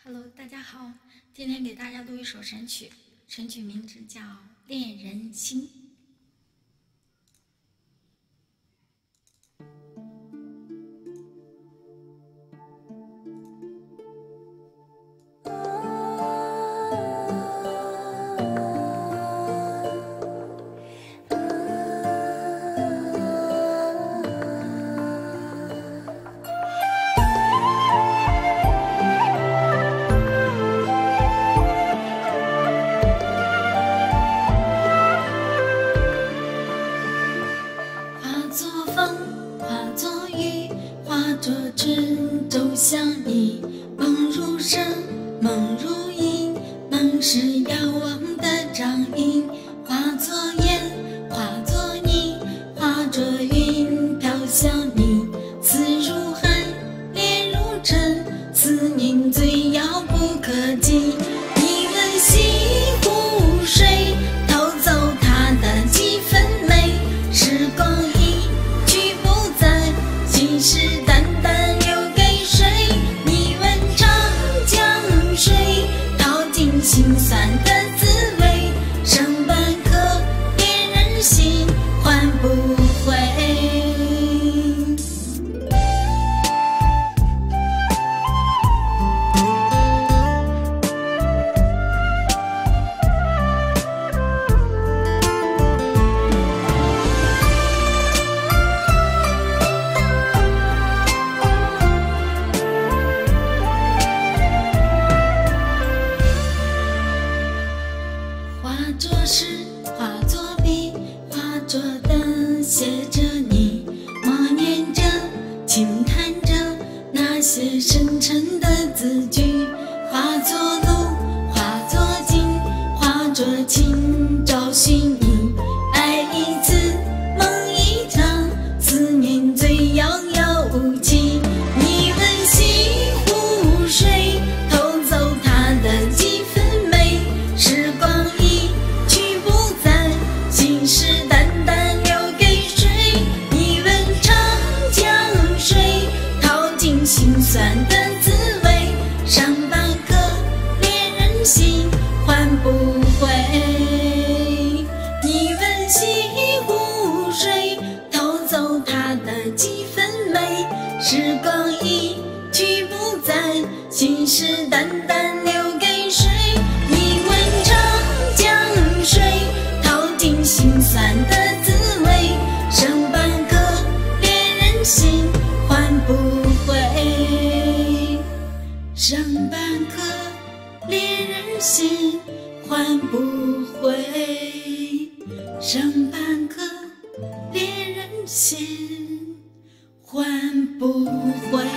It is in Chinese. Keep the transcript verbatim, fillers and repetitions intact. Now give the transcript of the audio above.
Hello， 大家好，今天给大家录一首神曲，神曲名字叫《恋人心》。作春走向你，梦如声，梦如影，梦是遥望的掌印，化作烟，化作泥，化作云飘向你，思如海，恋如尘，思念最遥不可及。一吻西湖水，偷走它的几分美，时光一去不再，心事淡淡留给谁？你问长江水，淘尽心酸的滋味，剩半颗恋人心，换不回。化作诗，化作笔，化作灯，写着你，默念着，轻弹着那些深沉的字句，化作路，化作景，化作情，找寻你，爱一次，梦一场，思念最遥遥无期。你问西湖水，偷走它的几分美，时光心事淡淡留给谁？你问长江水，淘尽心酸的滋味，剩半颗恋人心，换不回。你问西湖水，偷走它的几分美，时光一去不再，心事淡淡留给谁？你问长江水，心酸的滋味，剩半颗恋人心，换不回。剩半颗恋人心，换不回。剩半颗恋人心，换不回。